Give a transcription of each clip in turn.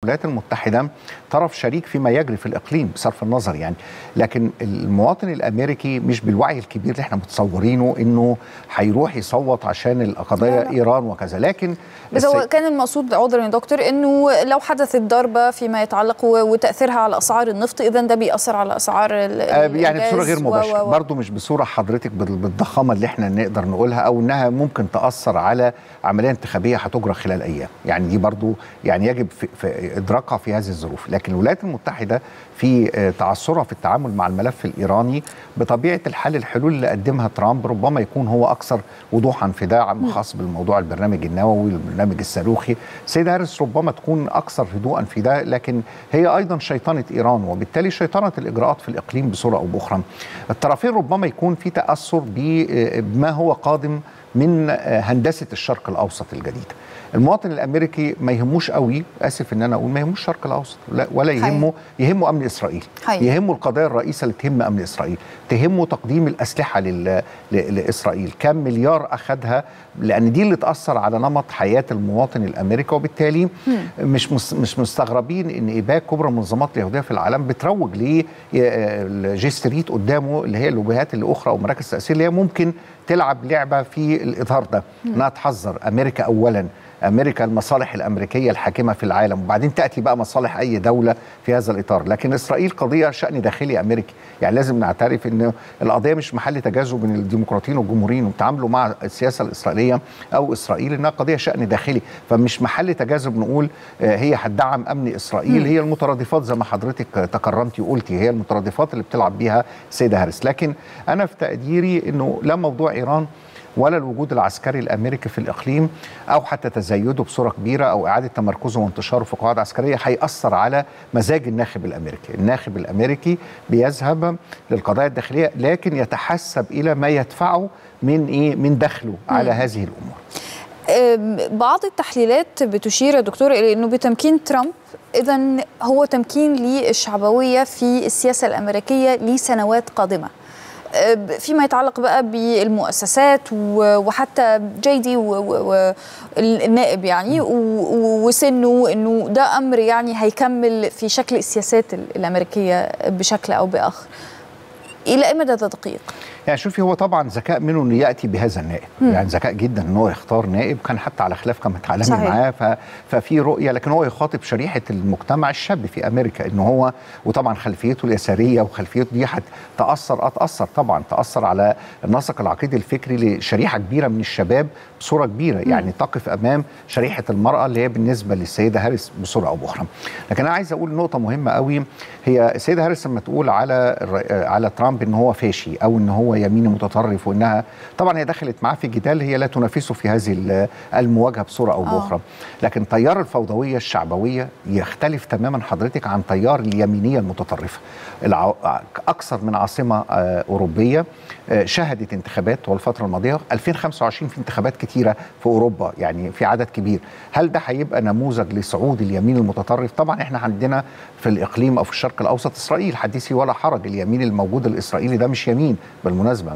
الولايات المتحدة طرف شريك فيما يجري في الإقليم بصرف النظر يعني، لكن المواطن الأمريكي مش بالوعي الكبير اللي احنا متصورينه إنه هيروح يصوت عشان القضايا إيران وكذا. لكن بس هو كان المقصود، عذرا يا دكتور، إنه لو حدثت ضربة فيما يتعلق وتأثيرها على أسعار النفط، إذا ده بيأثر على أسعار يعني بصورة غير مباشرة، برضو مش بصورة حضرتك بالضخامة اللي احنا نقدر نقولها، أو إنها ممكن تأثر على عملية انتخابية هتجرى خلال أيام. يعني دي برضو يعني يجب في إدراكها في هذه الظروف. لكن الولايات المتحدة في تعثرها في التعامل مع الملف الإيراني بطبيعة الحال الحلول اللي قدمها ترامب ربما يكون هو أكثر وضوحا في دعم خاص بالموضوع البرنامج النووي، البرنامج الصاروخي. السيدة هاريس ربما تكون أكثر هدوءا في ده، لكن هي أيضا شيطنة إيران، وبالتالي شيطنة الإجراءات في الإقليم بصورة أو بأخرى. الطرفين ربما يكون في تأثر بما هو قادم من هندسة الشرق الأوسط الجديدة. المواطن الامريكي ما يهموش قوي، اسف ان انا اقول، ما يهموش الشرق الاوسط ولا يهمه امن اسرائيل، يهمه القضايا الرئيسه اللي تهم امن اسرائيل، تهمه تقديم الاسلحه لاسرائيل، كم مليار اخذها، لان دي اللي تاثر على نمط حياه المواطن الامريكي. وبالتالي مش مستغربين ان اباء كبرى المنظمات اليهوديه في العالم بتروج لجي ستريت قدامه، اللي هي الوجهات الاخرى او مراكز التاثير اللي هي ممكن تلعب لعبه في الاظهار ده، انها تحذر امريكا اولا، امريكا المصالح الامريكيه الحاكمه في العالم، وبعدين تاتي بقى مصالح اي دوله في هذا الاطار. لكن اسرائيل قضيه شان داخلي امريكي، يعني لازم نعترف ان القضيه مش محل تجاذب بين الديمقراطيين والجمهوريين وبيتعاملوا مع السياسه الاسرائيليه او اسرائيل، انها قضيه شان داخلي، فمش محل تجاذب نقول هي هتدعم امن اسرائيل. هي المترادفات زي ما حضرتك تكرمتي وقلتي، هي المترادفات اللي بتلعب بيها السيده هاريس. لكن انا في تقديري انه لا موضوع ايران ولا الوجود العسكري الامريكي في الاقليم او حتى تزايده بصوره كبيره او اعاده تمركزه وانتشاره في قواعد عسكريه هيأثر على مزاج الناخب الامريكي. الناخب الامريكي بيذهب للقضايا الداخليه لكن يتحسب الى ما يدفعه من دخله على هذه الامور. بعض التحليلات بتشير يا دكتور الى انه بتمكين ترامب اذا هو تمكين للشعبويه في السياسه الامريكيه لسنوات قادمه، فيما يتعلق بقى بالمؤسسات وحتى جيدي والنائب يعني وسنه، انه ده امر يعني هيكمل في شكل السياسات الامريكيه بشكل او باخر. الى اي مدى ده دقيق؟ يعني شوفي، هو طبعا ذكاء منه انه ياتي بهذا النائب، يعني ذكاء جدا ان هو يختار نائب كان حتى على خلاف كما تعلمي معاه، ففي رؤيه، لكن هو يخاطب شريحه المجتمع الشاب في امريكا، انه هو وطبعا خلفيته اليساريه وخلفيته دي تاثر على النسق العقيدي الفكري لشريحه كبيره من الشباب بصوره كبيره، يعني تقف امام شريحه المراه اللي هي بالنسبه للسيده هاريس بصوره او باخرى. لكن انا عايز اقول نقطه مهمه قوي، هي السيده هاريس لما تقول على ترامب ان هو فاشي او ان هو يميني متطرف، وانها طبعا هي دخلت معاه في جدال، هي لا تنافسه في هذه المواجهه بصوره او باخرى. لكن تيار الفوضوية الشعبويه يختلف تماما حضرتك عن تيار اليمينيه المتطرفه. اكثر من عاصمه اوروبيه شهدت انتخابات طوال الفتره الماضيه، 2025 في انتخابات كثيره في اوروبا، يعني في عدد كبير. هل ده هيبقى نموذج لصعود اليمين المتطرف؟ طبعا احنا عندنا في الاقليم او في الشرق الاوسط اسرائيل، حديثي ولا حرج، اليمين الموجود الاسرائيلي ده مش يمين بالمناسبه،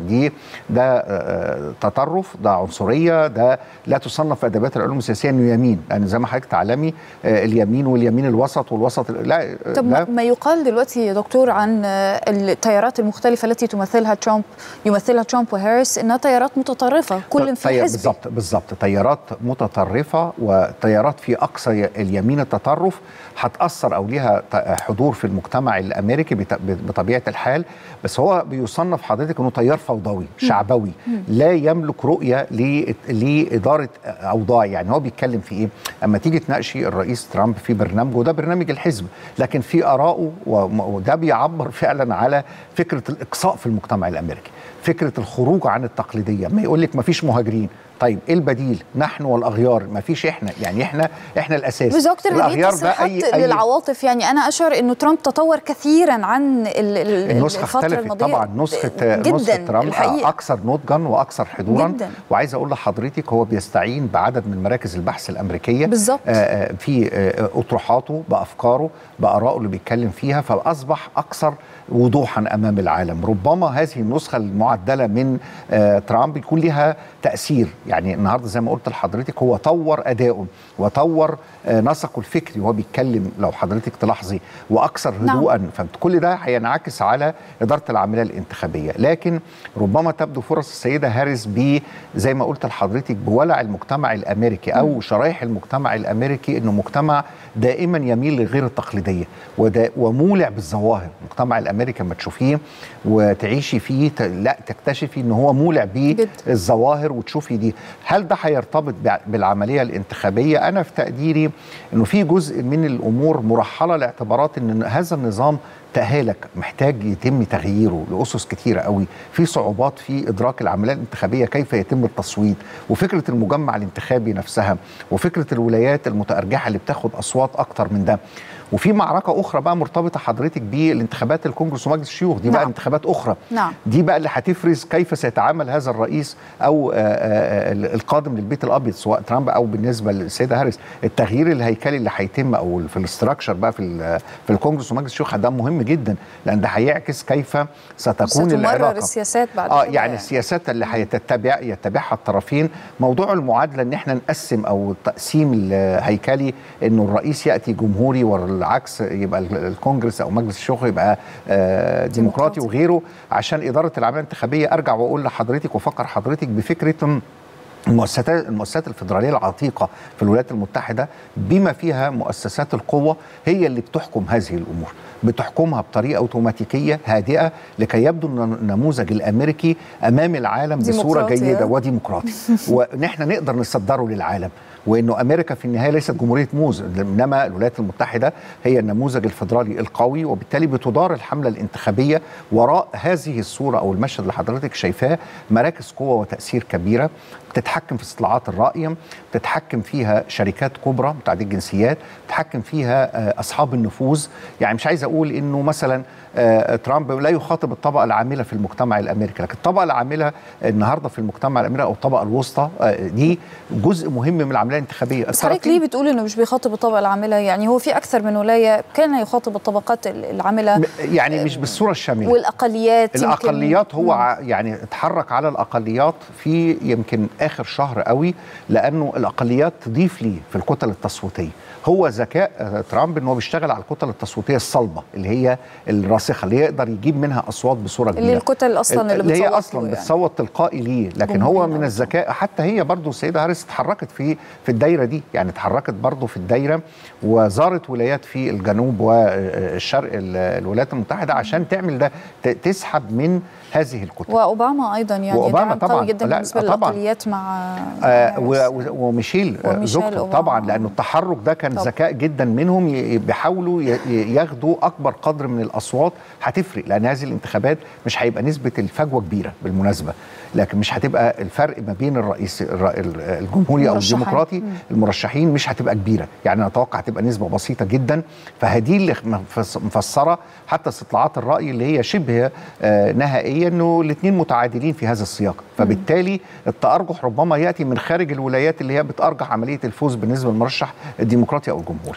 ده تطرف، ده عنصريه، ده لا تصنف في ادبيات العلوم السياسيه انه يمين، يعني زي ما حضرتك تعلمي اليمين واليمين الوسط والوسط لا. طب ما يقال دلوقتي يا دكتور عن التيارات المختلفه التي يمثلها ترامب وهاريس انها تيارات متطرفه، كل في حزب. بالضبط، تيارات متطرفه وتيارات في اقصى اليمين التطرف هتاثر او ليها حضور في المجتمع الامريكي بطبيعه الحال، بس هو بيصنف حضرتك انه تيار فوضوي شعبوي لا يملك رؤيه لاداره اوضاع. يعني هو بيتكلم في ايه؟ اما تيجي تناقشي الرئيس ترامب في برنامجه، وده برنامج الحزب، لكن في ارائه وده بيعبر فعلا على فكره الاقصاء في المجتمع الامريكي، فكره الخروج عن التقليديه. ما يقول لك ما فيش مهاجرين، طيب ايه البديل؟ نحن والاغيار، ما فيش احنا، يعني احنا الاساس. بس دكتور الاغيار ده للعواطف، يعني انا اشعر انه ترامب تطور كثيرا عن النسخه اختلفت طبعا، نسخه ترامب الحقيقة اكثر نضجا واكثر حضورا جداً. وعايز اقول لحضرتك هو بيستعين بعدد من مراكز البحث الامريكيه بالظبط في اطروحاته، بافكاره، بارائه اللي بيتكلم فيها، فاصبح اكثر وضوحا امام العالم. ربما هذه النسخه المعدله من ترامب يكون لها تاثير يعني النهارده زي ما قلت لحضرتك هو طور اداؤه وطور نسقه الفكري وهو بيتكلم لو حضرتك تلاحظي، واكثر هدوءا. نعم. فكل ده هينعكس على اداره العمليه الانتخابيه، لكن ربما تبدو فرص السيده هاريس زي ما قلت لحضرتك بولع المجتمع الامريكي او شرائح المجتمع الامريكي، انه مجتمع دائما يميل لغير التقليديه ومولع بالظواهر. المجتمع الامريكي لما تشوفيه وتعيشي فيه لا تكتشفي ان هو مولع بالظواهر وتشوفي دي. هل ده هيرتبط بالعمليه الانتخابيه؟ انا في تقديري انه في جزء من الامور مرحله لاعتبارات ان هذا النظام تأهلك محتاج يتم تغييره لأسس كتيرة قوي، في صعوبات في إدراك العملية الانتخابية كيف يتم التصويت، وفكرة المجمع الانتخابي نفسها، وفكرة الولايات المتأرجحة اللي بتاخد أصوات أكتر من ده. وفي معركة أخرى بقى مرتبطة حضرتك بالانتخابات الكونجرس ومجلس الشيوخ، دي بقى انتخابات أخرى. دي بقى اللي هتفرز كيف سيتعامل هذا الرئيس أو القادم للبيت الأبيض سواء ترامب أو بالنسبة للسيدة هاريس. التغيير الهيكلي اللي هيتم أو في الاستراكشر بقى في الكونجرس ومجلس الشيوخ ده مهم جدا، لأن ده هيعكس كيف ستكون العلاقة السياسات بعد يعني السياسات اللي يتبعها الطرفين. موضوع المعادلة إن احنا نقسم أو التقسيم الهيكلي إنه الرئيس يأتي جمهوري والعكس يبقى الكونجرس او مجلس الشيوخ يبقى ديمقراطي وغيره، عشان اداره العمليه الانتخابيه. ارجع واقول لحضرتك وافكر حضرتك بفكره المؤسسات الفيدراليه العتيقه في الولايات المتحده بما فيها مؤسسات القوه هي اللي بتحكم هذه الامور، بتحكمها بطريقه اوتوماتيكيه هادئه لكي يبدو النموذج الامريكي امام العالم بصوره جيده وديمقراطي ونحن نقدر نصدره للعالم، وانه امريكا في النهايه ليست جمهوريه موز، انما الولايات المتحده هي النموذج الفيدرالي القوي، وبالتالي بتدار الحمله الانتخابيه وراء هذه الصوره او المشهد اللي حضرتك شايفاه مراكز قوه وتاثير كبيره بتتحكم في استطلاعات الراي، بتتحكم فيها شركات كبرى متعدده الجنسيات، بتتحكم فيها اصحاب النفوذ. يعني مش عايز اقول انه مثلا ترامب لا يخاطب الطبقه العامله في المجتمع الامريكي، لكن الطبقه العامله النهارده في المجتمع الامريكي او الطبقه الوسطى دي جزء مهم من العمليه الانتخابيه. بس حضرتك ليه بتقول انه مش بيخاطب الطبقه العامله؟ يعني هو في اكثر من ولايه كان يخاطب الطبقات العامله، يعني مش بالصوره الشامله. الاقليات هو يعني اتحرك على الاقليات في يمكن اخر شهر قوي، لانه الاقليات تضيف لي في الكتل التصويتيه. هو ذكاء ترامب انه بيشتغل على الكتل التصويتيه الصلبه اللي هي الراسخه اللي يقدر يجيب منها اصوات بصوره كبيره، اللي الكتل اصلا اللي هي اصلا بتصوت تلقائي ليه. لكن هو من الذكاء حتى هي برضه السيده هاريس اتحركت في الدايره دي، يعني اتحركت برضه في الدايره وزارت ولايات في الجنوب والشرق الولايات المتحده عشان تعمل ده، تسحب من هذه الكتل. واوباما ايضا يعني وأوباما طبعا قوي جدا بالنسبه للاقليات مع وميشيل زوجته طبعا، لانه التحرك ده كان ذكاء جدا منهم، بيحاولوا ياخدوا اكبر قدر من الاصوات. هتفرق لان هذه الانتخابات مش هيبقى نسبه الفجوه كبيره بالمناسبه، لكن مش هتبقى الفرق ما بين الرئيس الجمهوري او الديمقراطي المرشحين مش هتبقى كبيره، يعني انا اتوقع هتبقى نسبه بسيطه جدا. فهذه اللي مفسره حتى استطلاعات الراي اللي هي شبه نهائيه انه الاثنين متعادلين في هذا السياق، فبالتالي التارجح ربما ياتي من خارج الولايات اللي هي بتارجح عمليه الفوز بالنسبه للمرشح الديمقراطي او الجمهوري.